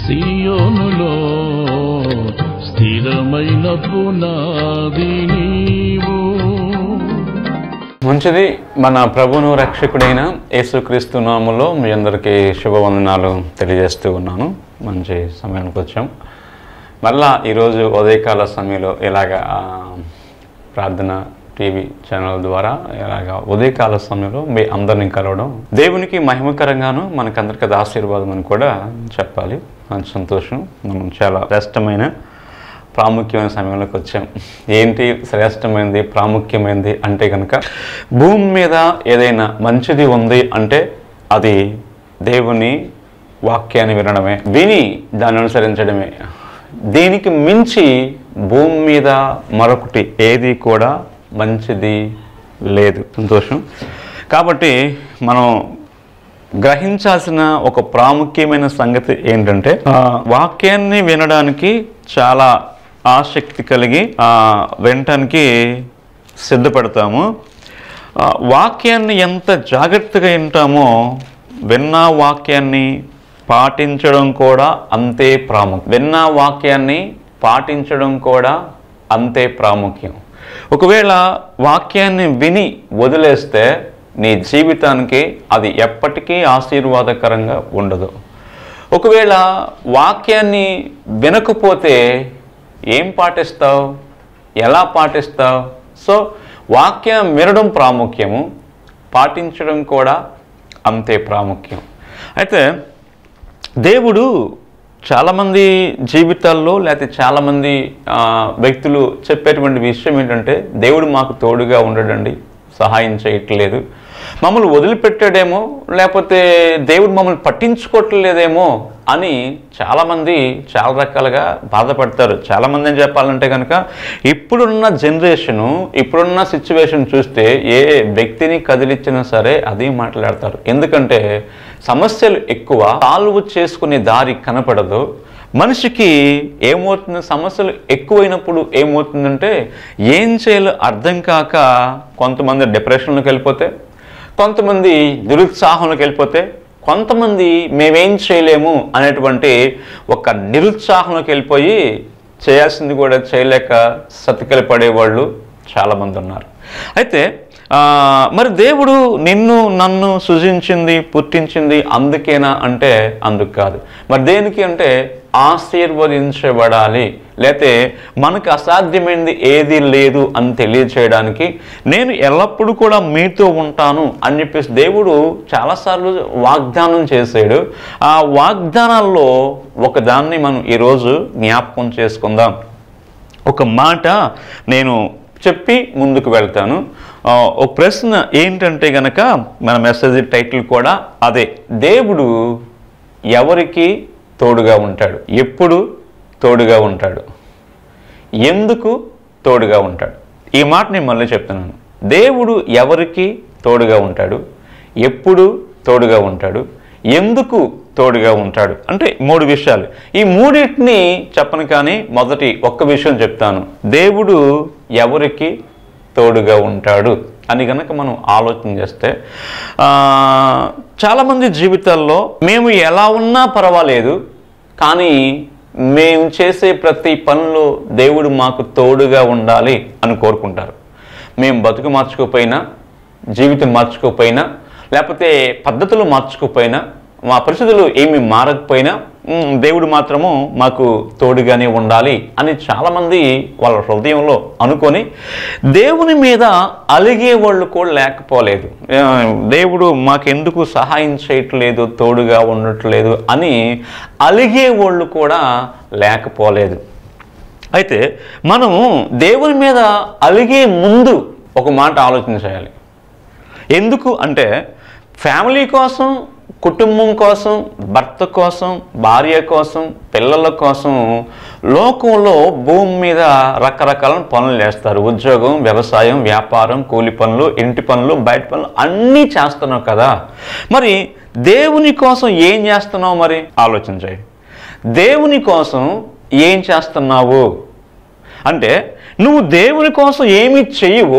సియోనులో స్థిరమైన పునాది నీవు. మంచిది. మన ప్రభువును రక్షకుడైన యేసుక్రీస్తు నామములో మీ అందరికీ శుభవందనాలు తెలియజేస్తూ ఉన్నాను. మంచి సమయానికి వచ్చాం. మళ్ళా ఈరోజు ఉదయకాల సమయంలో ఇలాగా ప్రార్థన టీవీ ఛానల్ ద్వారా ఇలాగా ఉదయకాల సమయంలో మీ అందరినీ కలవడం దేవునికి మహిమకరంగాను మనకందరికీ అది ఆశీర్వాదం అని కూడా చెప్పాలి. మంచి సంతోషం. మనం చాలా శ్రేష్టమైన ప్రాముఖ్యమైన సమయంలోకి వచ్చాం. ఏంటి శ్రేష్టమైనది ప్రాముఖ్యమైనది అంటే కనుక భూమి మీద ఏదైనా మంచిది ఉంది అంటే అది దేవుని వాక్యాన్ని వినడమే, విని దాన్ని అనుసరించడమే. దీనికి మించి భూమి మీద మరొకటి ఏది కూడా మంచిది లేదు. సంతోషం. కాబట్టి మనం గ్రహించాల్సిన ఒక ప్రాముఖ్యమైన సంగతి ఏంటంటే వాక్యాన్ని వినడానికి చాలా ఆసక్తి కలిగి వినటానికి సిద్ధపడతాము. వాక్యాన్ని ఎంత జాగ్రత్తగా వింటామో విన్న వాక్యాన్ని పాటించడం కూడా అంతే ప్రాముఖ్యం. విన్న వాక్యాన్ని పాటించడం కూడా అంతే ప్రాముఖ్యం. ఒకవేళ వాక్యాన్ని విని వదిలేస్తే నీ జీవితానికి అది ఎప్పటికీ ఆశీర్వాదకరంగా ఉండదు. ఒకవేళ వాక్యాన్ని వినకపోతే ఏం పాటిస్తావు, ఎలా పాటిస్తావు? సో వాక్యం వినడం ప్రాముఖ్యము, పాటించడం కూడా అంతే ప్రాముఖ్యం. అయితే దేవుడు చాలామంది జీవితాల్లో లేకపోతే చాలామంది వ్యక్తులు చెప్పేటువంటి విషయం ఏంటంటే దేవుడు మాకు తోడుగా ఉండడండి, సహాయం చేయట్లేదు, మమ్మల్ని వదిలిపెట్టాడేమో, లేకపోతే దేవుడు మమ్మల్ని పట్టించుకోవట్లేదేమో అని చాలామంది చాలా రకాలుగా బాధపడతారు. చాలామంది ఏం చెప్పాలంటే కనుక ఇప్పుడున్న జనరేషను, ఇప్పుడున్న సిచ్యువేషన్ చూస్తే ఏ వ్యక్తిని కదిలిచ్చినా సరే అది మాట్లాడతారు. ఎందుకంటే సమస్యలు ఎక్కువ, సాల్వ్ చేసుకునే దారి కనపడదు. మనిషికి ఏమవుతుంది, సమస్యలు ఎక్కువైనప్పుడు ఏమవుతుందంటే ఏం చేయాలో అర్థం కాక కొంతమంది డిప్రెషన్లోకి వెళ్ళిపోతే, కొంతమంది నిరుత్సాహంలోకి వెళ్ళిపోతే, కొంతమంది మేమేం చేయలేము అనేటువంటి ఒక నిరుత్సాహంలోకి వెళ్ళిపోయి చేయాల్సింది కూడా చేయలేక సతికిల పడేవాళ్ళు చాలామంది ఉన్నారు. అయితే మరి దేవుడు నిన్ను నన్ను సృజించింది, పుట్టించింది అందుకేనా అంటే అందుకు కాదు. మరి దేనికి అంటే ఆశీర్వదించబడాలి, లేతే మనకు అసాధ్యమైనది ఏది లేదు అని తెలియచేయడానికి నేను ఎల్లప్పుడూ కూడా మీతో ఉంటాను అని చెప్పేసి దేవుడు చాలాసార్లు వాగ్దానం చేశాడు. ఆ వాగ్దానాల్లో ఒకదాన్ని మనం ఈరోజు జ్ఞాపకం చేసుకుందాం. ఒక మాట నేను చెప్పి ముందుకు వెళ్తాను. ఒక ప్రశ్న ఏంటంటే గనక మన మెసేజ్ టైటిల్ కూడా అదే, దేవుడు ఎవరికి తోడుగా ఉంటాడు, ఎప్పుడు తోడుగా ఉంటాడు, ఎందుకు తోడుగా ఉంటాడు. ఈ మాట నేను మళ్ళీ చెప్తున్నాను. దేవుడు ఎవరికి తోడుగా ఉంటాడు, ఎప్పుడు తోడుగా ఉంటాడు, ఎందుకు తోడుగా ఉంటాడు అంటే 3 విషయాలు. ఈ మూడింటిని చెప్పను, కానీ మొదటి ఒక్క విషయం చెప్తాను. దేవుడు ఎవరికి తోడుగా ఉంటాడు అని కనుక మనం ఆలోచన చేస్తే చాలామంది జీవితాల్లో మేము ఎలా ఉన్నా పర్వాలేదు, కానీ మేము చేసే ప్రతి పనిలో దేవుడు మాకు తోడుగా ఉండాలి అని కోరుకుంటారు. మేము బతుకు మార్చుకోకపోయినా, జీవితం మార్చుకోకపోయినా, లేకపోతే పద్ధతులు మార్చుకోకపోయినా, మా పరిస్థితులు ఏమి మారకపోయినా దేవుడు మాత్రము మాకు తోడుగానే ఉండాలి అని చాలామంది వాళ్ళ హృదయంలో అనుకొని దేవుని మీద అలిగే వాళ్ళు కూడా లేకపోలేదు. దేవుడు మాకెందుకు సహాయం చేయట్లేదు, తోడుగా ఉండట్లేదు అని అలిగే వాళ్ళు కూడా లేకపోలేదు. అయితే మనము దేవుని మీద అలిగే ముందు ఒక మాట ఆలోచన చేయాలి. ఎందుకు అంటే ఫ్యామిలీ కోసం, కుటుంబం కోసం, భర్త కోసం, భార్య కోసం, పిల్లల కోసం లోకంలో భూమి మీద రకరకాల పనులు చేస్తారు. ఉద్యోగం, వ్యవసాయం, వ్యాపారం, కూలి పనులు, ఇంటి పనులు, బయట పనులు అన్నీ చేస్తున్నావు కదా. మరి దేవుని కోసం ఏం చేస్తున్నావు? మరి ఆలోచించాయి. దేవుని కోసం ఏం చేస్తున్నావు అంటే నువ్వు దేవుని కోసం ఏమి చెయ్యవు,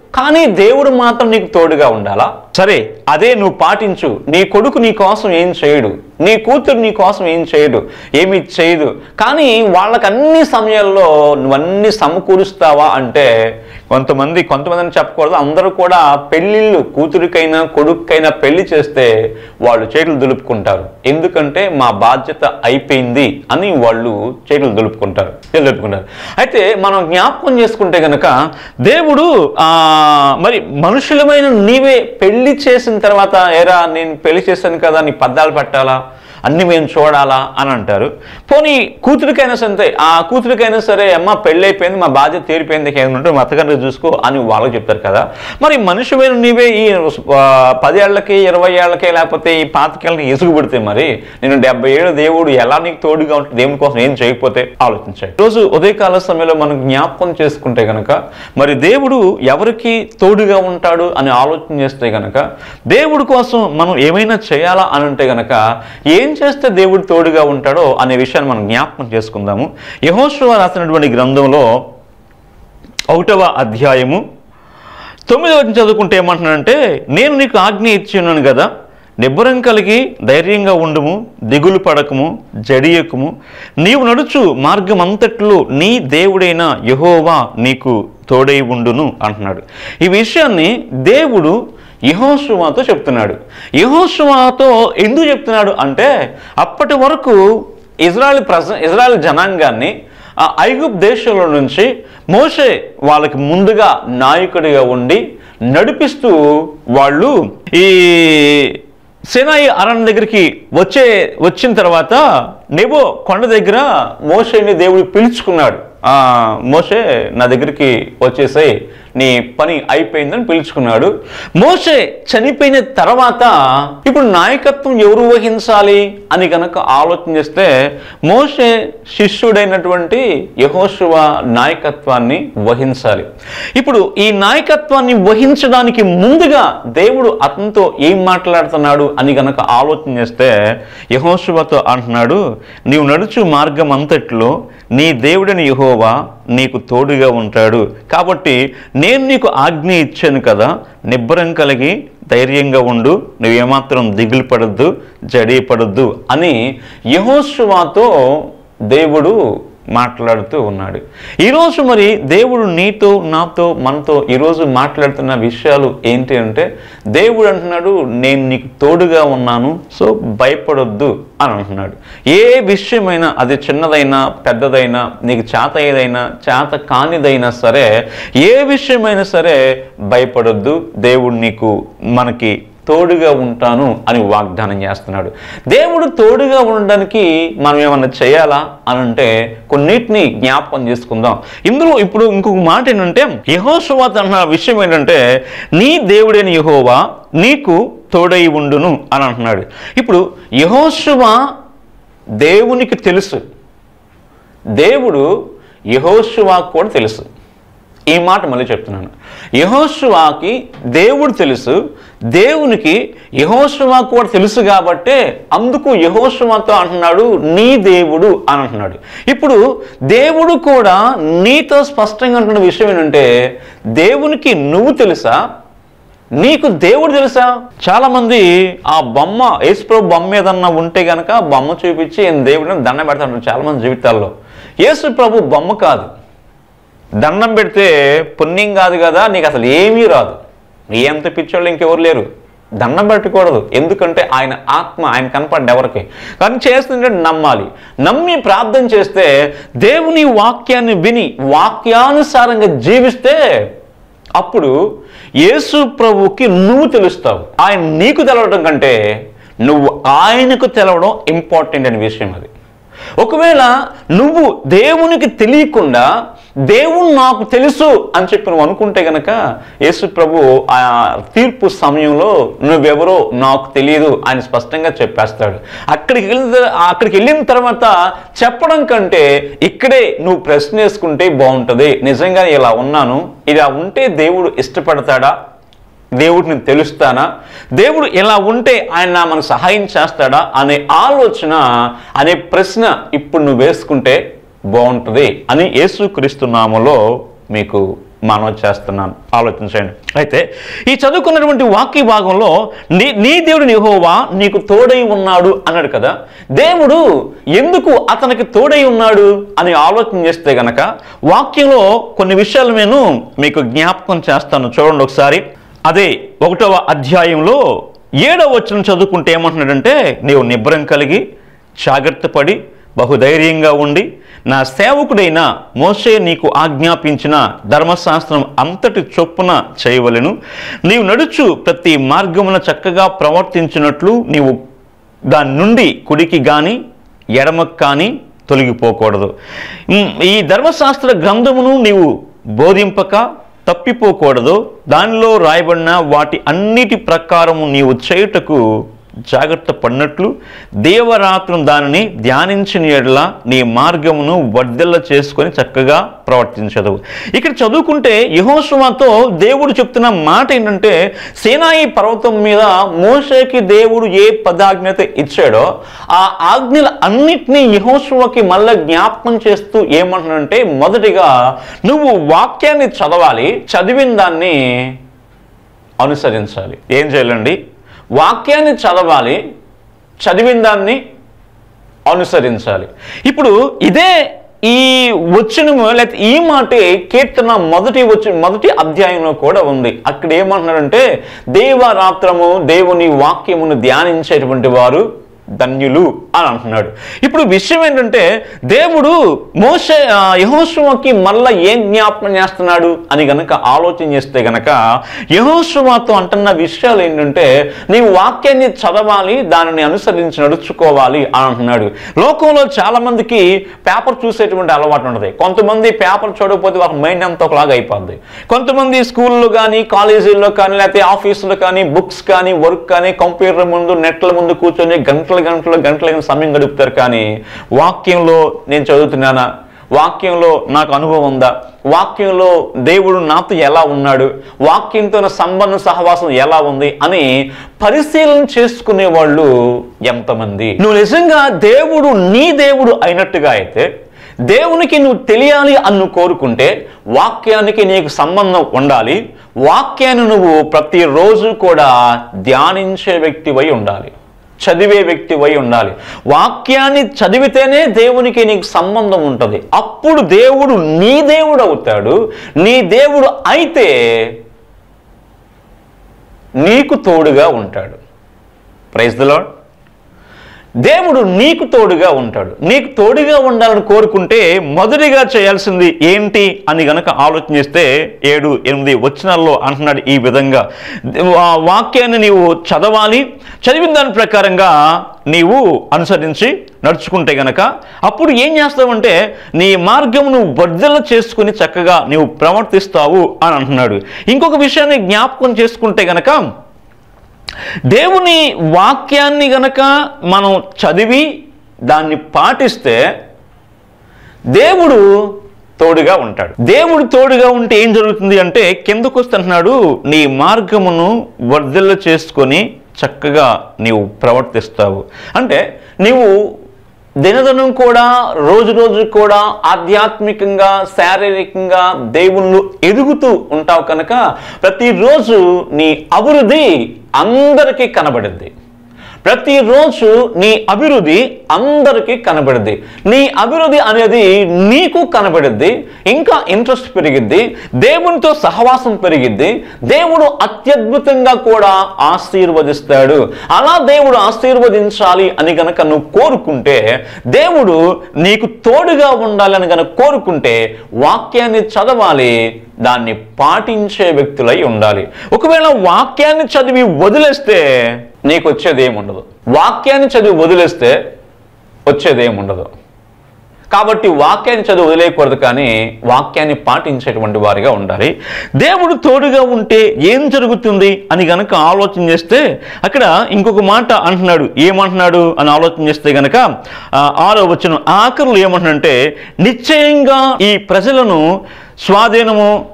కానీ దేవుడు మాత్రం నీకు తోడుగా ఉండాలా? సరే, అదే నువ్వు పాటించు. నీ కొడుకు నీ కోసం ఏం చేయడు, నీ కూతురు నీ కోసం ఏం చేయడు, ఏమి చేయదు, కానీ వాళ్ళకి అన్ని సమయాల్లో నువ్వన్నీ సమకూరుస్తావా అంటే కొంతమంది చెప్పకూడదు, అందరూ కూడా పెళ్ళిళ్ళు కూతురికైనా కొడుకైనా పెళ్లి చేస్తే వాళ్ళు చేతులు దులుపుకుంటారు. ఎందుకంటే మా బాధ్యత అయిపోయింది అని వాళ్ళు చేతులు దులుపుకుంటారు. అయితే మనం జ్ఞాపకం చేసుకుంటే గనక దేవుడు మరి మనుషులమైన నీవే పెళ్లి చేసిన తర్వాత ఏరా నేను పెళ్లి చేశాను కదా, నీ పద్దాలు పెట్టాలా, అన్ని మేము చూడాలా అని అంటారు. పోనీ కూతురికైనా సరే, ఆ కూతురికైనా సరే, అమ్మ పెళ్ళి అయిపోయింది, మా బాధ్యత తీరిపోయింది, ఏమంటే మా అత్తగారిని చూసుకో అని వాళ్ళకి చెప్తారు కదా. మరి మనుషులైన నీవే ఈ 10 ఏళ్ళకి 20 ఏళ్ళకి లేకపోతే ఈ 25 ఏళ్ళకి ఎసుగు పెడితే మరి నేను 70 ఏళ్ళు దేవుడు ఎలా నీకు తోడుగా ఉంటుంది, దేవుని కోసం ఏం చేయకపోతే ఆలోచించాయి. రోజు ఉదయకాల సమయంలో మనం జ్ఞాపకం చేసుకుంటే గనక మరి దేవుడు ఎవరికి తోడుగా ఉంటాడు అని ఆలోచన చేస్తే గనక దేవుడి కోసం మనం ఏమైనా చేయాలా అని అంటే గనక ఏం చేస్తే దేవుడు తోడుగా ఉంటాడో అనే విషయాన్ని మనం జ్ఞాపకం చేసుకుందాము. యెహోషువ రాసినటువంటి గ్రంథంలో 1వ అధ్యాయము 9వ వచనం చదువుకుంటే ఏమంటున్నాడంటే, నేను నీకు ఆజ్ఞ ఇచ్చి ఉన్నాను కదా, నిబ్బరం కలిగి ధైర్యంగా ఉండుము, దిగులు పడకము, జడియకుము, నీవు నడుచు మార్గం అంతట్లో నీ దేవుడైన యెహోవా నీకు తోడై ఉండును అంటున్నాడు. ఈ విషయాన్ని దేవుడు యెహోషువతో చెప్తున్నాడు. యెహోషువతో ఎందుకు చెప్తున్నాడు అంటే అప్పటి వరకు ఇజ్రాయెల్ జనాంగాన్ని ఐగుప్తు దేశంలో నుంచి మోషే వాళ్ళకి ముందుగా నాయకుడిగా ఉండి నడిపిస్తూ వాళ్ళు ఈ సీనాయి అరణ్యం దగ్గరికి వచ్చిన తర్వాత నెబో కొండ దగ్గర మోషేని దేవుడు పిలుచుకున్నాడు. మోషే నా దగ్గరికి వచ్చేసాయి, నీ పని అయిపోయిందని పిలుచుకున్నాడు. మోషే చనిపోయిన తర్వాత ఇప్పుడు నాయకత్వం ఎవరు వహించాలి అని కనుక ఆలోచన చేస్తే మోషే శిష్యుడైనటువంటి యెహోషువ నాయకత్వాన్ని వహించాలి. ఇప్పుడు ఈ నాయకత్వాన్ని వహించడానికి ముందుగా దేవుడు అతనితో ఏం మాట్లాడుతున్నాడు అని కనుక ఆలోచన చేస్తే యెహోషువతో అంటున్నాడు, నీవు నడుచు మార్గం అంతట్లో నీ దేవుడిని యెహోవా నీకు తోడుగా ఉంటాడు, కాబట్టి నేను నీకు ఆజ్ఞ ఇచ్చాను కదా, నిబ్బరం కలిగి ధైర్యంగా ఉండు, నువ్వేమాత్రం దిగులు పడద్దు, జడిపడద్దు అని యెహోషువతో దేవుడు మాట్లాడుతూ ఉన్నాడు. ఈరోజు మరి దేవుడు నీతో నాతో మనతో ఈరోజు మాట్లాడుతున్న విషయాలు ఏంటి అంటే దేవుడు అంటున్నాడు, నేను నీకు తోడుగా ఉన్నాను, సో భయపడొద్దు అని అంటున్నాడు. ఏ విషయమైనా అది చిన్నదైనా పెద్దదైనా, నీకు చేత ఏదైనా చేత కానిదైనా సరే, ఏ విషయమైనా సరే భయపడొద్దు, దేవుడు నీకు మనకి తోడుగా ఉంటాను అని వాగ్దానం చేస్తున్నాడు. దేవుడు తోడుగా ఉండడానికి మనం ఏమన్నా చేయాలా అని అంటే కొన్నిటిని జ్ఞాపకం చేసుకుందాం. ఇందులో ఇప్పుడు ఇంకొక మాట ఏంటంటే యెహోషువ అన్న విషయం ఏంటంటే నీ దేవుడైన యెహోవా నీకు తోడై ఉండును అని అంటున్నాడు. ఇప్పుడు యెహోషువ దేవునికి తెలుసు, దేవుడు యెహోషువకు కూడా తెలుసు. ఈ మాట మళ్ళీ చెప్తున్నాను, యెహోషువకి దేవుడు తెలుసు, దేవునికి యెహోషువ కూడా తెలుసు కాబట్టి అందుకు యెహోషువతో అంటున్నాడు నీ దేవుడు అని అంటున్నాడు. ఇప్పుడు దేవుడు కూడా నీతో స్పష్టంగా అంటున్న విషయం ఏంటంటే దేవునికి నువ్వు తెలుసా, నీకు దేవుడు తెలుసా? చాలా మంది ఆ బొమ్మ యేసుప్రభు బొమ్మ ఏదన్నా ఉంటే గనక బొమ్మ చూపించి దేవుడిని దండం పెడతాడు. చాలా మంది జీవితాల్లో యేసుప్రభు బొమ్మ కాదు, దండం పెడితే పుణ్యం కాదు కదా, నీకు అసలు ఏమీ రాదు, నీ ఎంత పిచ్చోళ్ళు ఇంకెవరు లేరు, దండం పెట్టకూడదు. ఎందుకంటే ఆయన ఆత్మ ఆయన కనపడ్డ ఎవరికి కానీ చేస్తుంటే నమ్మాలి. నమ్మి ప్రార్థన చేస్తే దేవుని వాక్యాన్ని విని వాక్యానుసారంగా జీవిస్తే అప్పుడు యేసు ప్రభువుకి నువ్వు తెలుస్తావు. ఆయన నీకు తెలవడం కంటే నువ్వు ఆయనకు తెలవడం ఇంపార్టెంట్ అనే విషయం అది. ఒకవేళ నువ్వు దేవునికి తెలియకుండా దేవుడు నాకు తెలుసు అని చెప్పి నువ్వు అనుకుంటే గనక యేసు ప్రభు ఆ తీర్పు సమయంలో నువ్వెవరో నాకు తెలియదు ఆయన స్పష్టంగా చెప్పేస్తాడు. అక్కడికి వెళ్ళిన తర్వాత చెప్పడం కంటే ఇక్కడే నువ్వు ప్రశ్న వేసుకుంటే బాగుంటుంది. నిజంగా ఇలా ఉన్నాను, ఇలా ఉంటే దేవుడు ఇష్టపడతాడా, దేవుడిని తెలుస్తానా, దేవుడు ఎలా ఉంటే ఆయన మనకు సహాయం చేస్తాడా అనే ఆలోచన అనే ప్రశ్న ఇప్పుడు నువ్వు వేసుకుంటే బాగుంటుంది అని యేసుక్రీస్తు నామములో మీకు మనవి చేస్తున్నాను, ఆలోచించండి. అయితే ఈ చదువుకున్నటువంటి వాక్య భాగంలో నీ దేవుడు యెహోవా నీకు తోడై ఉన్నాడు అన్నాడు కదా. దేవుడు ఎందుకు అతనికి తోడై ఉన్నాడు అని ఆలోచన చేస్తే గనక వాక్యంలో కొన్ని విషయాలు నేను మీకు జ్ఞాపకం చేస్తాను. చూడండి ఒకసారి. అదే 1వ అధ్యాయంలో 7వ వచనం చదువుకుంటే ఏమంటున్నాడంటే, నీవు నిబ్బరం కలిగి జాగ్రత్త పడి బహుధైర్యంగా ఉండి నా సేవకుడైన మోషే నీకు ఆజ్ఞాపించిన ధర్మశాస్త్రం అంతటి చొప్పున చేయవలెను. నీవు నడుచు ప్రతి మార్గమున చక్కగా ప్రవర్తించినట్లు నీవు దాని నుండి కుడికి కానీ ఎడమకు కానీ తొలగిపోకూడదు. ఈ ధర్మశాస్త్ర గ్రంథమును నీవు బోధింపక తప్పిపోకూడదు. దానిలో రాయబడిన వాటి అన్నిటి ప్రకారము నీవు చేయుటకు జాగ్రత్త పడినట్లు దేవరాత్రును దానిని ధ్యానించిన యెడల నీ మార్గమును వర్ధిల్ల చేసుకొని చక్కగా ప్రవర్తించదు. ఇక్కడ చదువుకుంటే యెహోషువతో దేవుడు చెప్తున్న మాట ఏంటంటే, సీనాయి పర్వతం మీద మోషేకి దేవుడు ఏ పదాజ్ఞత ఇచ్చాడో ఆ ఆజ్ఞల అన్నిటినీ యెహోషువకి మళ్ళీ జ్ఞాపకం చేస్తూ ఏమంటున్నాడంటే, మొదటిగా నువ్వు వాక్యాన్ని చదవాలి, చదివిన దాన్ని అనుసరించాలి. ఏం చేయాలండి? వాక్యాన్ని చదవాలి, చదివిన దాన్ని అనుసరించాలి. ఇప్పుడు ఇదే ఈ వచనము లేకపోతే ఈ మాటే కీర్తన మొదటి అధ్యాయంలో కూడా ఉంది. అక్కడ ఏమంటున్నారంటే, దేవరాత్రము దేవుని వాక్యమును ధ్యానించేటువంటి వారు ధన్యులు అని అంటున్నాడు. ఇప్పుడు విషయం ఏంటంటే, దేవుడు యెహోషువకి మళ్ళా ఏం జ్ఞాపకం చేస్తున్నాడు అని గనక ఆలోచన చేస్తే గనక యెహోషువతో అంటున్న విషయాలు ఏంటంటే, నీవు వాక్యాన్ని చదవాలి, దానిని అనుసరించి నడుచుకోవాలి అని అంటున్నాడు. లోకంలో చాలా మందికి పేపర్ చూసేటువంటి అలవాటు ఉంటుంది. కొంతమంది పేపర్ చూడకపోతే వాళ్ళ మైండ్ అంతా ఒకలాగా అయిపోద్ది. కొంతమంది స్కూల్లో కానీ కాలేజీల్లో కానీ లేకపోతే ఆఫీసులో కానీ బుక్స్ కానీ వర్క్ కానీ కంప్యూటర్ ముందు నెట్ల ముందు కూర్చొని గంటల సమయం గడుపుతారు. కానీ వాక్యంలో నేను చదువుతున్నానా, వాక్యంలో నాకు అనుభవం ఉందా, వాక్యంలో దేవుడు నాతో ఎలా ఉన్నాడు, వాక్యంతో సంబంధ సహవాసం ఎలా ఉంది అని పరిశీలన చేసుకునే వాళ్ళు ఎంతమంది? నువ్వు నిజంగా దేవుడు నీ దేవుడు అయినట్టుగా అయితే, దేవునికి నువ్వు తెలియాలి అని నువ్వు కోరుకుంటే వాక్యానికి నీకు సంబంధం ఉండాలి. వాక్యాన్ని నువ్వు ప్రతిరోజు కూడా ధ్యానించే వ్యక్తివై ఉండాలి, చదివే వ్యక్తివై ఉండాలి. వాక్యాన్ని చదివితేనే దేవునికి నీకు సంబంధం ఉంటుంది. అప్పుడు దేవుడు నీ దేవుడు అవుతాడు. నీ దేవుడు అయితే నీకు తోడుగా ఉంటాడు. Praise the lord. దేవుడు నీకు తోడుగా ఉంటాడు. నీకు తోడుగా ఉండాలని కోరుకుంటే మొదటిగా చేయాల్సింది ఏంటి అని గనక ఆలోచన చేస్తే 7, 8 వచనాల్లో అంటున్నాడు ఈ విధంగా, వాక్యాన్ని నీవు చదవాలి, చదివిన దాని ప్రకారంగా నీవు అనుసరించి నడుచుకుంటే గనక అప్పుడు ఏం చేస్తావంటే నీ మార్గమును వర్ధిల్ల చేసుకుని చక్కగా నీవు ప్రవర్తిస్తావు అని అంటున్నాడు. ఇంకొక విషయాన్ని జ్ఞాపకం చేసుకుంటే గనక, దేవుని వాక్యాన్ని గనక మనం చదివి దాన్ని పాటిస్తే దేవుడు తోడుగా ఉంటాడు. దేవుడు తోడుగా ఉంటే ఏం జరుగుతుంది అంటే, కిందకు వస్తున్నాడు, నీ మార్గమును వర్ధిల్ల చేసుకొని చక్కగా నీవు ప్రవర్తిస్తావు. అంటే నీవు దినదినం కూడా రోజు కూడా ఆధ్యాత్మికంగా శారీరకంగా దేవుళ్ళు ఎదుగుతూ ఉంటావు కనుక ప్రతిరోజు నీ అభివృద్ధి అందరికీ కనబడుద్ది. ప్రతిరోజు నీ అభివృద్ధి అందరికీ కనబడుద్ది. నీ అభివృద్ధి అనేది నీకు కనబడుద్ది. ఇంకా ఇంట్రెస్ట్ పెరిగిద్ది, దేవునితో సహవాసం పెరిగిద్ది, దేవుడు అత్యద్భుతంగా కూడా ఆశీర్వదిస్తాడు. అలా దేవుడు ఆశీర్వదించాలి అని గనక నువ్వు కోరుకుంటే, దేవుడు నీకు తోడుగా ఉండాలని గనక కోరుకుంటే వాక్యాన్ని చదవాలి, దాన్ని పాటించే వ్యక్తులై ఉండాలి. ఒకవేళ వాక్యాన్ని చదివి వదిలేస్తే నీకు వచ్చేది ఏముండదు. వాక్యాన్ని చదివి వదిలేస్తే వచ్చేది ఏముండదు. కాబట్టి వాక్యాన్ని చదివి వదిలేయకూడదు, కానీ వాక్యాన్ని పాటించేటువంటి వారిగా ఉండాలి. దేవుడు తోడుగా ఉంటే ఏం జరుగుతుంది అని గనక ఆలోచన చేస్తే అక్కడ ఇంకొక మాట అంటున్నాడు. ఏమంటున్నాడు అని ఆలోచన చేస్తే గనక 6వ వచనం ఆఖరులు ఏమంటున్నాడంటే, నిశ్చయంగా ఈ ప్రజలను స్వాధీనము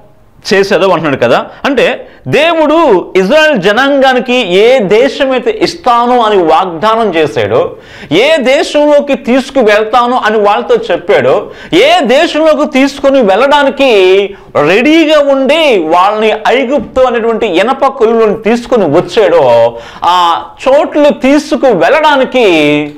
చేసేదో అంటున్నాడు కదా. అంటే దేవుడు ఇజ్రాయెల్ జనాంగానికి ఏ దేశమైతే ఇస్తాను అని వాగ్దానం చేశాడో, ఏ దేశంలోకి తీసుకువెళ్తాను అని వాళ్ళతో చెప్పాడో, ఏ దేశంలోకి తీసుకొని వెళ్ళడానికి రెడీగా ఉండి వాళ్ళని ఐగుప్తు అనేటువంటి ఇనప కొలువులను తీసుకొని వచ్చాడో, ఆ చోట్లు తీసుకు వెళ్ళడానికి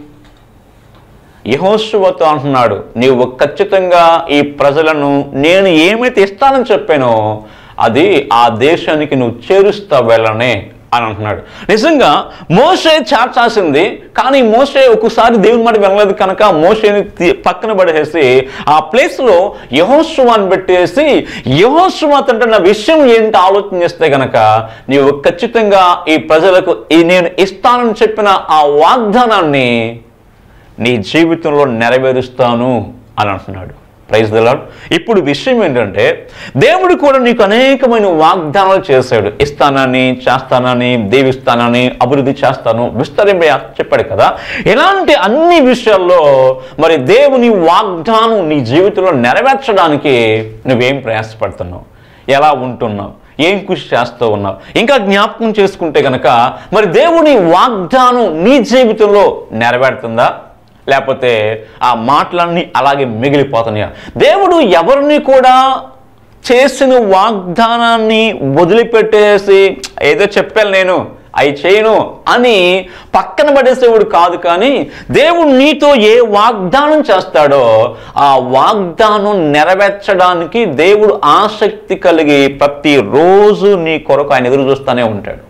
యెహోషువతో అంటున్నాడు, నీవు ఖచ్చితంగా ఈ ప్రజలను నేను ఏమైతే ఇస్తానని చెప్పానో అది ఆ దేశానికి నువ్వు చేరుస్తా వెళ్ళనే అని అంటున్నాడు. నిజంగా మోషే చాచాల్సింది, కానీ మోషే ఒక్కసారి దేవుని మాట వెళ్ళలేదు కనుక మోషేని పక్కన పడేసి ఆ ప్లేస్లో యెహోషువని పెట్టేసి యెహోషువ అంటున్న విషయం ఏంటి ఆలోచన చేస్తే కనుక నీవు ఖచ్చితంగా ఈ ప్రజలకు నేను ఇస్తానని చెప్పిన ఆ వాగ్దానాన్ని నీ జీవితంలో నెరవేరుస్తాను అని అంటున్నాడు. Praise the lord. ఇప్పుడు విషయం ఏంటంటే దేవుడు కూడా నీకు అనేకమైన వాగ్దానాలు చేశాడు. ఇస్తానని, చేస్తానని, దీవిస్తానని, అభివృద్ధి చేస్తాను, విస్తరింప చెప్పాడు కదా. ఇలాంటి అన్ని విషయాల్లో మరి దేవుని వాగ్దానం నీ జీవితంలో నెరవేర్చడానికి నువ్వేం ప్రయాసపడుతున్నావు, ఎలా ఉంటున్నావు, ఏం కృషి చేస్తూ ఉన్నావు? ఇంకా జ్ఞాపకం చేసుకుంటే కనుక మరి దేవుని వాగ్దానం నీ జీవితంలో నెరవేరుతుందా, లేకపోతే ఆ మాటలన్నీ అలాగే మిగిలిపోతున్నాయా? దేవుడు ఎవరిని కూడా చేసిన వాగ్దానాన్ని వదిలిపెట్టేసి ఏదో చెప్పాను నేను అవి చేయను అని పక్కన పడేసేవాడు కాదు. కానీ దేవుడు నీతో ఏ వాగ్దానం చేస్తాడో ఆ వాగ్దానం నెరవేర్చడానికి దేవుడు ఆసక్తి కలిగి ప్రతిరోజు నీ కొరకు ఆయన ఎదురు చూస్తూనే ఉంటాడు.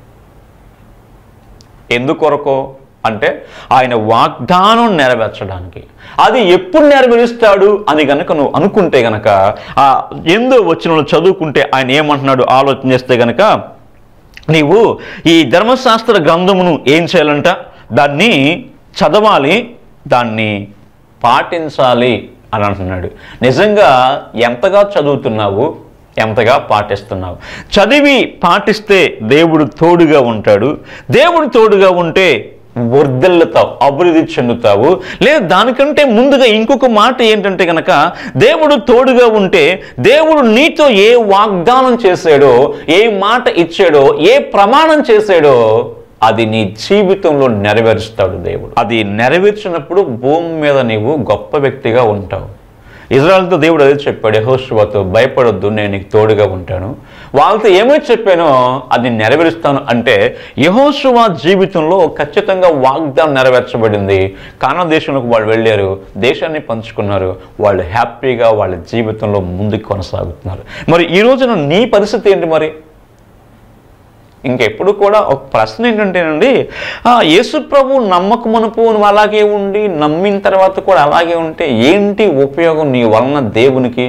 ఎందుకొరకు అంటే ఆయన వాగ్దానం నెరవేర్చడానికి. అది ఎప్పుడు నెరవేరుస్తాడు అని గనక నువ్వు అనుకుంటే గనక ఆ ఎందో వచనంలో చదువుకుంటే ఆయన ఏమంటున్నాడు ఆలోచన చేస్తే గనక, నీవు ఈ ధర్మశాస్త్ర గ్రంథమును ఏం చేయాలంట, దాన్ని చదవాలి, దాన్ని పాటించాలి అని అంటున్నాడు. నిజంగా ఎంతగా చదువుతున్నావు, ఎంతగా పాటిస్తున్నావు? చదివి పాటిస్తే దేవుడు తోడుగా ఉంటాడు. దేవుడు తోడుగా ఉంటే వర్ధిల్లుతావు, అభివృద్ధి చెందుతావు. లేదా దానికంటే ముందుగా ఇంకొక మాట ఏంటంటే కనుక, దేవుడు తోడుగా ఉంటే దేవుడు నీతో ఏ వాగ్దానం చేశాడో, ఏ మాట ఇచ్చాడో, ఏ ప్రమాణం చేశాడో అది నీ జీవితంలో నెరవేరుస్తాడు దేవుడు. అది నెరవేర్చినప్పుడు భూమి మీద నీవు గొప్ప వ్యక్తిగా ఉంటావు. ఇజ్రాయెల్తో దేవుడు అదే చెప్పాడు, యెహోషువతో భయపడొద్దు, నేను నీకు తోడుగా ఉంటాను. వాళ్ళతో ఏమైతే చెప్పానో అది నెరవేరుస్తాను అంటే యెహోషువ జీవితంలో ఖచ్చితంగా వాగ్దానం నెరవేర్చబడింది. కానాను దేశంలోకి వాళ్ళు వెళ్ళారు, దేశాన్ని పంచుకున్నారు, వాళ్ళు హ్యాపీగా వాళ్ళ జీవితంలో ముందుకు కొనసాగుతున్నారు. మరి ఈ రోజున నీ పరిస్థితి ఏంటి? మరి ఇంకెప్పుడు కూడా ఒక ప్రశ్న ఏంటంటేనండి, యేసు ప్రభు నమ్మకమునుపు అలాగే ఉండి నమ్మిన తర్వాత కూడా అలాగే ఉంటే ఏంటి ఉపయోగం నీ వలన దేవునికి?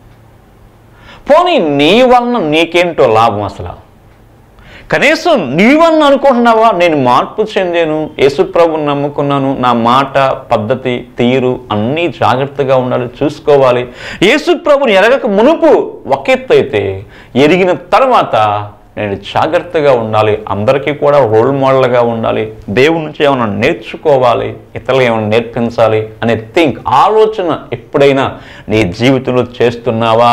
పోనీ నీ వలన నీకేంటో లాభం? అసలు కనీసం నీ వలన అనుకుంటున్నావా నేను మార్పు చెందాను, యేసు ప్రభుని నమ్ముకున్నాను, నా మాట, పద్ధతి, తీరు అన్నీ జాగ్రత్తగా ఉండాలి, చూసుకోవాలి. యేసు ప్రభుని ఎరగక మునుపు ఒక ఎత్తు అయితే, ఎరిగిన తర్వాత నేను జాగ్రత్తగా ఉండాలి, అందరికీ కూడా రోల్ మోడల్గా ఉండాలి, దేవుడి నుంచి ఏమైనా నేర్చుకోవాలి, ఇతరులకు ఏమైనా నేర్పించాలి అనే ఆలోచన ఎప్పుడైనా నీ జీవితంలో చేస్తున్నావా?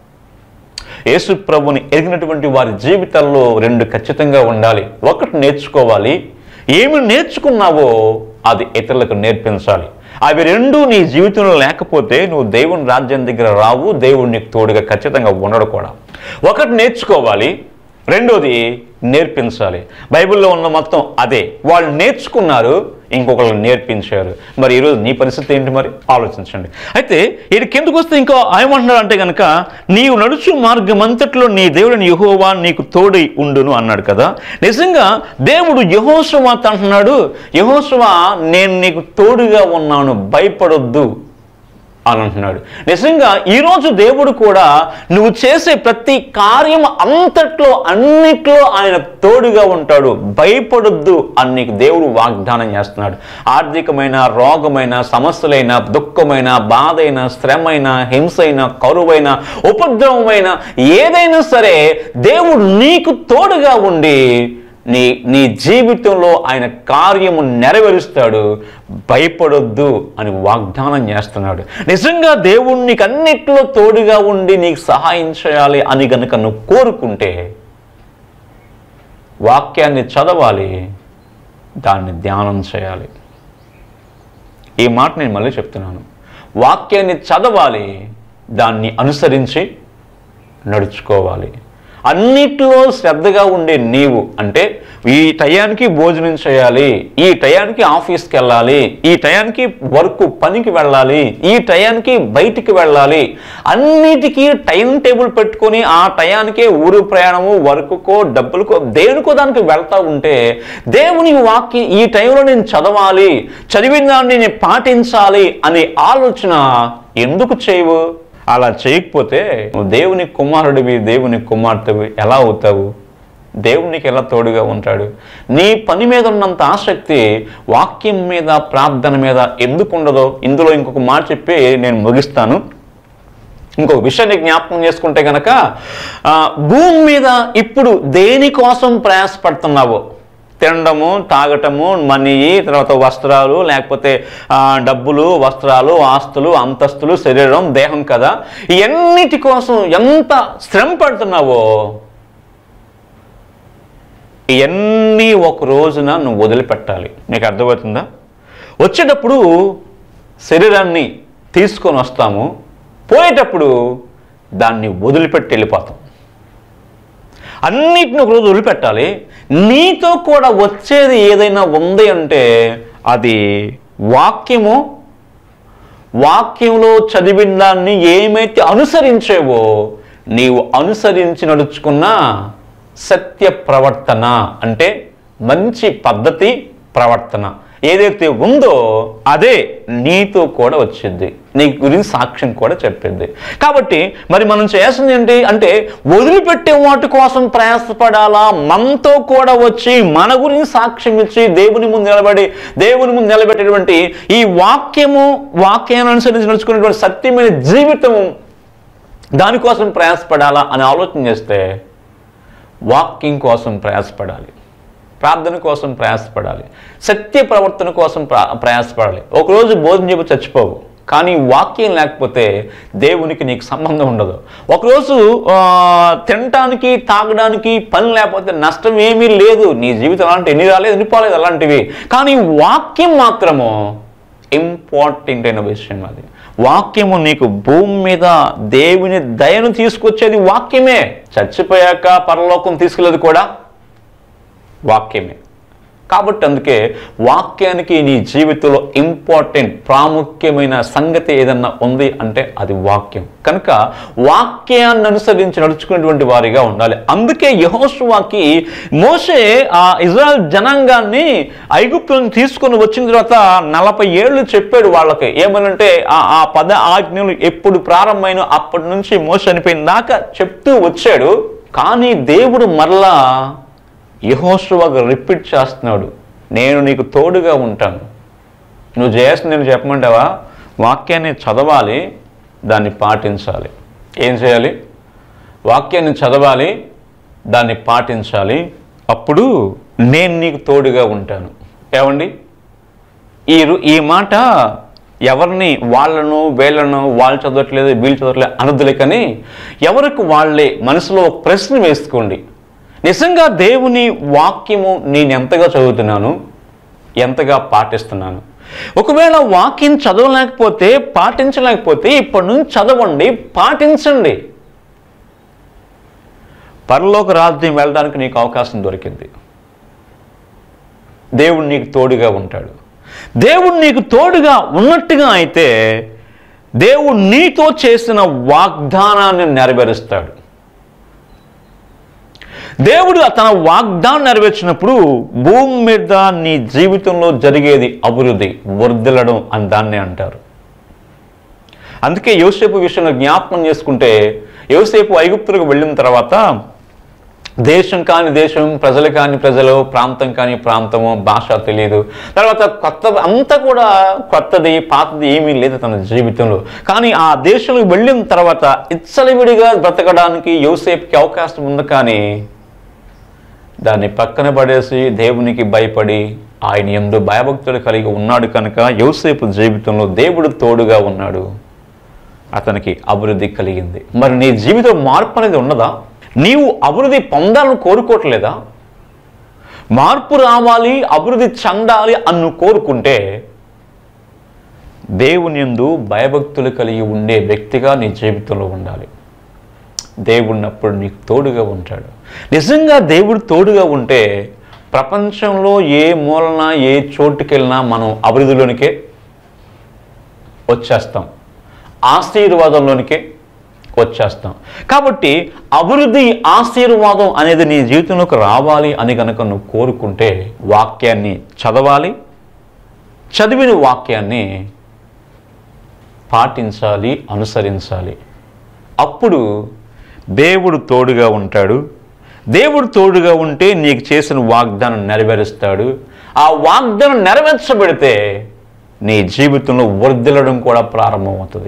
యేసు ప్రభుని ఎరిగినటువంటి వారి జీవితాల్లో రెండు ఖచ్చితంగా ఉండాలి. ఒకటి నేర్చుకోవాలి, ఏమి నేర్చుకున్నావో అది ఇతరులకు నేర్పించాలి. అవి రెండు నీ జీవితంలో లేకపోతే నువ్వు దేవుని రాజ్యం దగ్గర రావు, దేవుడు నీకు తోడుగా ఖచ్చితంగా ఉండడు కూడా. ఒకటి నేర్చుకోవాలి, రెండోది నేర్పించాలి. బైబిల్లో ఉన్న మొత్తం అదే. వాళ్ళు నేర్చుకున్నారు, ఇంకొకళ్ళు నేర్పించారు. మరి ఈరోజు నీ పరిస్థితి ఏంటి? మరి ఆలోచించండి. అయితే ఇది కిందకు వస్తే ఇంకో ఏమంటున్నాడు అంటే కనుక, నీవు నడుచు మార్గం అంతట్లో నీ దేవుడిని యెహోవా నీకు తోడై ఉండును అన్నాడు కదా. నిజంగా దేవుడు యెహోషువతో అంటున్నాడు, యెహోషువ నేను నీకు తోడుగా ఉన్నాను, భయపడొద్దు అని అంటున్నాడు. నిజంగా ఈరోజు దేవుడు కూడా నువ్వు చేసే ప్రతి కార్యం అంతట్లో అన్నిట్లో ఆయన తోడుగా ఉంటాడు, భయపడొద్దు అని నీకు దేవుడు వాగ్దానం చేస్తున్నాడు. ఆర్థికమైన, రోగమైన, సమస్యలైన, దుఃఖమైన, బాధైన, శ్రమైన, హింసైన, కరువైన, ఉపద్రవమైన ఏదైనా సరే దేవుడు నీకు తోడుగా ఉండి నీ నీ జీవితంలో ఆయన కార్యము నెరవేరుస్తాడు, భయపడొద్దు అని వాగ్దానం చేస్తున్నాడు. నిజంగా దేవుడు నీకు అన్నిట్లో తోడుగా ఉండి నీకు సహాయం చేయాలి అని గనుక నువ్వు కోరుకుంటే వాక్యాన్ని చదవాలి, దాన్ని ధ్యానం చేయాలి. ఈ మాట నేను మళ్ళీ చెప్తున్నాను. వాక్యాన్ని చదవాలి, దాన్ని అనుసరించి నడుచుకోవాలి. అన్నిట్లో శ్రద్ధగా ఉండే నీవు అంటే ఈ టయానికి భోజనం చేయాలి, ఈ టయానికి ఆఫీస్కి వెళ్ళాలి, ఈ టయానికి వర్క్ పనికి వెళ్ళాలి, ఈ టయానికి బయటికి వెళ్ళాలి, అన్నిటికీ టైం టేబుల్ పెట్టుకొని ఆ టయానికే ఊరు ప్రయాణము, వర్కుకో, డబ్బులకో, దేనికో దానికి వెళ్తూ ఉంటే దేవుని వాక్యం ఈ టైంలో నేను చదవాలి, చదివిన దాన్ని నేను పాటించాలి అనే ఆలోచన ఎందుకు చేయవు? అలా చేయకపోతే నువ్వు దేవుని కుమారుడివి, దేవుని కుమార్తెవి ఎలా అవుతావు? దేవునికి ఎలా తోడుగా ఉంటాడు? నీ పని మీద ఉన్నంత ఆసక్తి వాక్యం మీద, ప్రార్థన మీద ఎందుకు ఉండదో ఇందులో ఇంకొక మాట చెప్పి నేను ముగిస్తాను. ఇంకొక విషయాన్ని జ్ఞాపకం చేసుకుంటే కనుక భూమి మీద ఇప్పుడు దేనికోసం ప్రయాసపడుతున్నావో, తినడము, తాగటము, మనీ, తర్వాత వస్త్రాలు, లేకపోతే డబ్బులు, వస్త్రాలు, ఆస్తులు, అంతస్తులు, శరీరం, దేహం కదా, ఇవన్నిటి కోసం ఎంత శ్రమ పడుతున్నావో ఇవన్నీ ఒక రోజున నువ్వు వదిలిపెట్టాలి. నీకు అర్థమవుతుందా? వచ్చేటప్పుడు శరీరాన్ని తీసుకొని వస్తాము, పోయేటప్పుడు దాన్ని వదిలిపెట్టి వెళ్ళిపోతాం. అన్నిటిని ఒకరోజు వదిలిపెట్టాలి. నీతో కూడా వచ్చేది ఏదైనా ఉంది అంటే అది వాక్యము. వాక్యంలో చదివిన దాన్ని ఏమైతే అనుసరించేవో నీవు అనుసరించి నడుచుకున్న సత్య ప్రవర్తన అంటే మంచి పద్ధతి, ప్రవర్తన ఏదైతే ఉందో అదే నీతో కూడా వచ్చింది, నీ గురించి సాక్ష్యం కూడా చెప్పింది. కాబట్టి మరి మనం చేయాల్సింది ఏంటి అంటే వదిలిపెట్టే వాటి కోసం ప్రయాసపడాలా? మనతో కూడా వచ్చి మన గురించి సాక్ష్యం ఇచ్చి దేవుని ముందు నిలబెట్టేటువంటి ఈ వాక్యాన్ని అనుసరించి నడుచుకునేటువంటి సత్యమైన జీవితం, దానికోసం ప్రయాసపడాలా అని ఆలోచన చేస్తే వాక్యం కోసం ప్రయాసపడాలి, ప్రార్థన కోసం ప్రయాసపడాలి, సత్య ప్రవర్తన కోసం ప్రయాసపడాలి. ఒకరోజు భోజనం చెప్పి చచ్చిపోవు, కానీ వాక్యం లేకపోతే దేవునికి నీకు సంబంధం ఉండదు. ఒకరోజు తినడానికి, తాగడానికి పని లేకపోతే నష్టం ఏమీ లేదు. నీ జీవితం అలాంటి ఎన్ని రాలేదు, ఎన్ని పోలేదు అలాంటివి. కానీ వాక్యం మాత్రము ఇంపార్టెంట్ అయిన విషయం. అది వాక్యము నీకు భూమి మీద దేవుని దయను తీసుకొచ్చేది వాక్యమే. చచ్చిపోయాక పరలోకం తీసుకెళ్ళేది కూడా వాక్యమే. కాబట్టి అందుకే వాక్యానికి నీ జీవితంలో ఇంపార్టెంట్, ప్రాముఖ్యమైన సంగతి ఏదన్నా ఉంది అంటే అది వాక్యం. కనుక వాక్యాన్ని అనుసరించి నడుచుకునేటువంటి వారిగా ఉండాలి. అందుకే యెహోషువకి మోషే ఆ ఇజ్రాయెల్ జనాంగాన్ని ఐగుప్తులను తీసుకొని వచ్చిన తర్వాత 40 ఏళ్ళు చెప్పాడు వాళ్ళకి. ఏమనంటే ఆ 10 ఆజ్ఞలు ఎప్పుడు ప్రారంభమైన అప్పటి నుంచి మోషే చనిపోయిన దాకా చెప్తూ వచ్చాడు. కానీ దేవుడు మరలా యెహోషువకు రిపీట్ చేస్తున్నాడు, నేను నీకు తోడుగా ఉంటాను. నువ్వు చేయాల్సింది నేను చెప్పమంటావా? వాక్యాన్ని చదవాలి, దాన్ని పాటించాలి. ఏం చేయాలి? వాక్యాన్ని చదవాలి, దాన్ని పాటించాలి. అప్పుడు నేను నీకు తోడుగా ఉంటాను. ఏమండి, ఈ మాట ఎవరిని వాళ్ళను వీళ్ళను వాళ్ళు చదవట్లేదు వీళ్ళు చదవట్లేదు అనదులే, కానీ ఎవరికి వాళ్ళే మనసులో ప్రశ్న వేసుకోండి. నిజంగా దేవుని వాక్యము నేను ఎంతగా చదువుతున్నాను, ఎంతగా పాటిస్తున్నాను? ఒకవేళ వాక్యం చదవలేకపోతే, పాటించలేకపోతే ఇప్పటి నుంచి చదవండి, పాటించండి. పరలోక రాజ్యం వెళ్ళడానికి నీకు అవకాశం దొరికింది. దేవుడు నీకు తోడుగా ఉంటాడు. దేవుడు నీకు తోడుగా ఉన్నట్టుగా అయితే దేవుడు నీతో చేసిన వాగ్దానాన్ని నెరవేరుస్తాడు. దేవుడు తన వాగ్దానం నెరవేర్చినప్పుడు భూమి మీద నీ జీవితంలో జరిగేది అభివృద్ధి, వర్ధిల్లడం అని దాన్నే అంటారు. అందుకే యోసేపు విషయంలో జ్ఞాపకం చేసుకుంటే, యోసేపు ఐగుప్తులకు వెళ్ళిన తర్వాత దేశం కాని దేశం, ప్రజలు కాని ప్రజలు, ప్రాంతం కాని ప్రాంతము, భాష తెలియదు. తర్వాత అంతా కూడా కొత్తది, పాతది ఏమీ లేదు తన జీవితంలో. కానీ ఆ దేశంలోకి వెళ్ళిన తర్వాత ఇచ్చలవిడిగా బ్రతకడానికి యోసేపుకి అవకాశం ఉంది. కానీ దాన్ని పక్కన పడేసి దేవునికి భయపడి ఆయన యందు భయభక్తులు కలిగి ఉన్నాడు కనుక యోసేపు జీవితంలో దేవుడు తోడుగా ఉన్నాడు, అతనికి అభివృద్ధి కలిగింది. మరి నీ జీవితం మార్పు అనేది ఉన్నదా? నీవు అభివృద్ధి పొందాలని కోరుకోవట్లేదా? మార్పు రావాలి, అభివృద్ధి చెందాలి అని కోరుకుంటే దేవుని యందు భయభక్తులు కలిగి ఉండే వ్యక్తిగా నీ జీవితంలో ఉండాలి. దేవుడున్నప్పుడు నీకు తోడుగా ఉంటాడు. నిజంగా దేవుడు తోడుగా ఉంటే ప్రపంచంలో ఏ మూలన ఏ చోటుకెళ్ళినా మనం అభివృద్ధిలోనికే వచ్చేస్తాం, ఆశీర్వాదంలోనికే వచ్చేస్తాం. కాబట్టి అభివృద్ధి, ఆశీర్వాదం అనేది నీ జీవితంలోకి రావాలి అని కనుక నువ్వు కోరుకుంటే వాక్యాన్ని చదవాలి, చదివిన వాక్యాన్ని పాటించాలి, అనుసరించాలి. అప్పుడు దేవుడు తోడుగా ఉంటాడు. దేవుడు తోడుగా ఉంటే నీకు చేసిన వాగ్దానం నెరవేరుస్తాడు. ఆ వాగ్దానం నెరవేర్చబడితే నీ జీవితంలో వర్ధిల్లడం కూడా ప్రారంభమవుతుంది.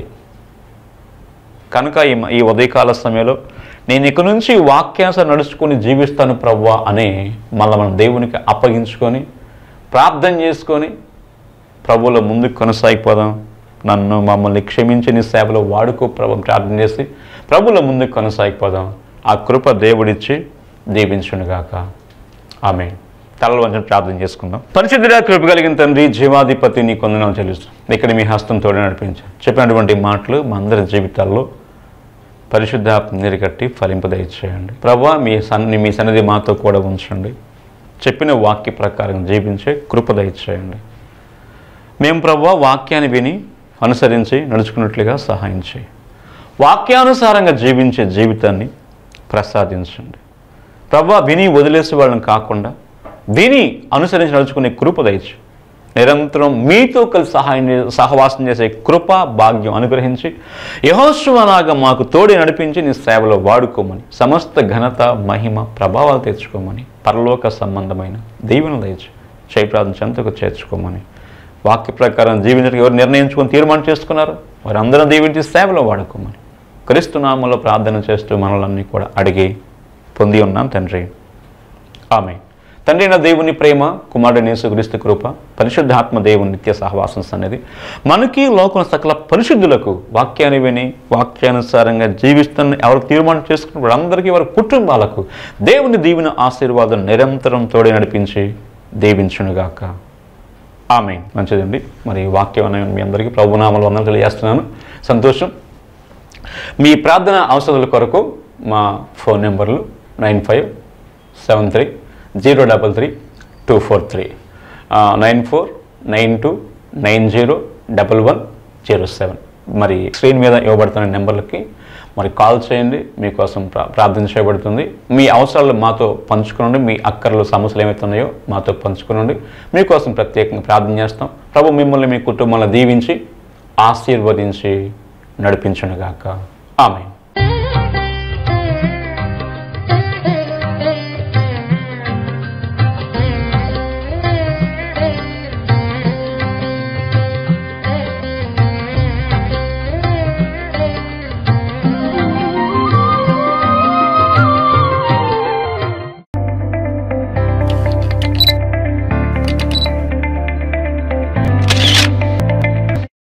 కనుక ఈ ఉదయకాల సమయంలో నేను ఇక నుంచి వాక్యానుసారం నడుచుకొని జీవిస్తాను ప్రభువా అని మళ్ళీ మనం దేవునికి అప్పగించుకొని ప్రార్థన చేసుకొని ప్రభువులో ముందుకు కొనసాగిపోదాం. నన్ను మమ్మల్ని క్షమించి నీ సేవలో వాడుకో ప్రభు ప్రార్థన చేసి ప్రభువులో ముందుకు కొనసాగిపోదాం. ఆ కృప దేవుడిచ్చి దీవించునుగాక. ఆమేన్. తలలు వంచని ప్రార్థన చేసుకుందాం. పరిశుద్ధుడా, కృప కలిగిన తండ్రి, జీవాధిపతి, నీ కొందనాలు చెల్లిస్తాం. ఇక్కడ మీ హస్తం తోడు నడిపించారు. చెప్పినటువంటి మాటలు మా అందరి జీవితాల్లో పరిశుద్ధాత్మ నీరు కట్టి ఫలింపదయచేయండి. ప్రభువా, మీ సన్నిధి మాతో కూడా ఉంచండి. చెప్పిన వాక్య ప్రకారం జీవించే కృప దయచేయండి. మేము ప్రభువా వాక్యాన్ని విని అనుసరించి నడుచుకున్నట్లుగా సహాయం చేయి. వాక్యానుసారంగా జీవించే జీవితాన్ని ప్రసాదించండి. ప్రభువా, విని వదిలేసే వాళ్ళని కాకుండా విని అనుసరించి నడుచుకునే కృప దయచేయి. నిరంతరం మీతో కలిసి సహవాసం చేసే కృప భాగ్యం అనుగ్రహించి యెహోషువలాగా మాకు తోడి నడిపించి నీ సేవలో వాడుకోమని, సమస్త ఘనత మహిమ ప్రభావాలు తెచ్చుకోమని, పరలోక సంబంధమైన దీవెనలు దయచేయి. చేయి ప్రార్థన చెంతకు చేర్చుకోమని, వాక్య ప్రకారం జీవించడానికి ఎవరు నిర్ణయించుకొని తీర్మానం చేసుకున్నారు వారందరూ దీవించి సేవలో వాడుకోమని క్రీస్తు నామములో ప్రార్థన చేస్తూ మనలన్నీ కూడా అడిగి పొంది ఉన్నాం తండ్రి. ఆమేన్. తండ్రి నా దేవుని ప్రేమ, కుమారుడు యేసుక్రీస్తు కృప, పరిశుద్ధాత్మ దేవుని నిత్య సహవాసం అనేది మనకి లోకం సకల పరిశుద్ధులకు వాక్యాన్ని విని వాక్యానుసారంగా జీవిస్తున్న ఎవరు తీర్మానం చేసుకున్న వాళ్ళందరికీ వారి కుటుంబాలకు దేవుని దీవెన ఆశీర్వాదం నిరంతరం తోడి నడిపించి దీవించునుగాక. ఆమేన్. మంచిదండి. మరి వాక్యం మీ అందరికీ ప్రభునామములో వందనాలు తెలియజేస్తున్నాను. సంతోషం. మీ ప్రార్థన అవసరాల కొరకు మా ఫోన్ నెంబర్లు 9573033243 9492901107. మరి స్క్రీన్ మీద ఇవ్వబడుతున్న నెంబర్లకి మరి కాల్ చేయండి. మీకోసం ప్రార్థన చేయబడుతుంది. మీ అవసరాలు మాతో పంచుకునండి. మీ అక్కర్లు సమస్యలు ఏమైతే ఉన్నాయో మాతో పంచుకునండి. మీకోసం ప్రత్యేకంగా ప్రార్థన చేస్తాం. ప్రభు మిమ్మల్ని మీ కుటుంబాలను దీవించి ఆశీర్వదించి నడిపించునుగాక. ఆమేన్.